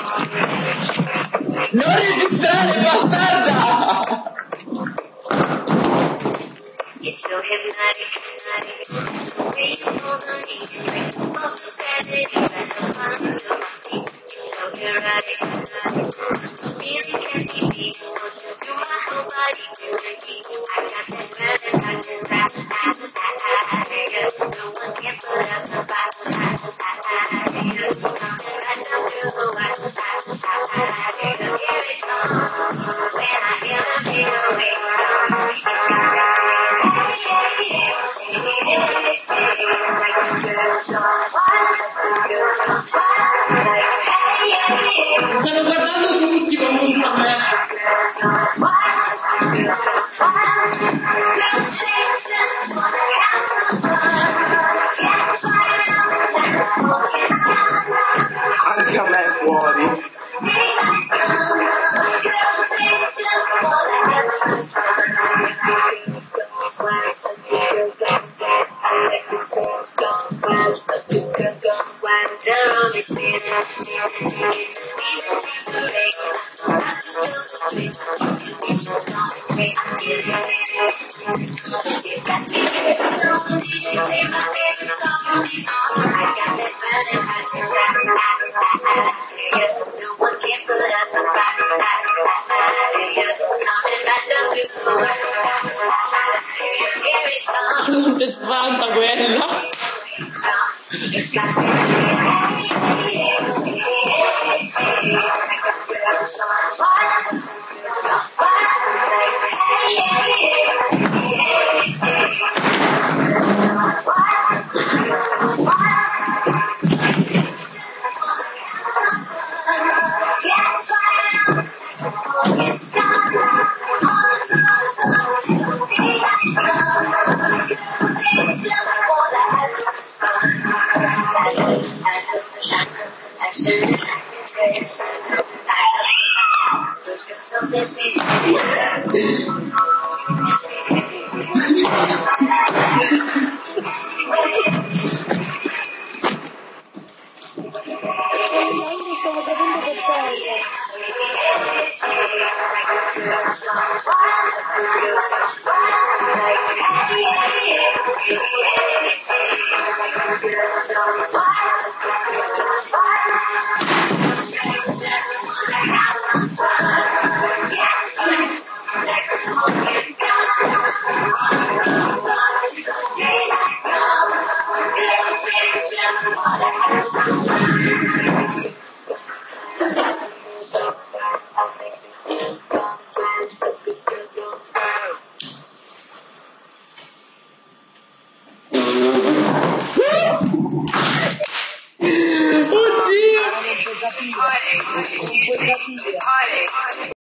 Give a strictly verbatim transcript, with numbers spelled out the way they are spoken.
Non registrare, bastarda! It's so hypnotic, hypnotic. The way you hold on me, it's like the pulse of gravity. Like the palm of my feet. It's so erotic, hypnotic. The feeling can't be beat. Pulsing through my whole body, feel the heat. I got that burning, I can rap, ah, ah, ah, yeah. No one can put up the fight, ah, ah, ah, yeah. Coming right down to the wire, ah, ah, ah, yeah. Here it comes, when I hear the feel away. Stanno guardando tutti comunque a me. Anche a me fuori. Non ti spanta quella. Action.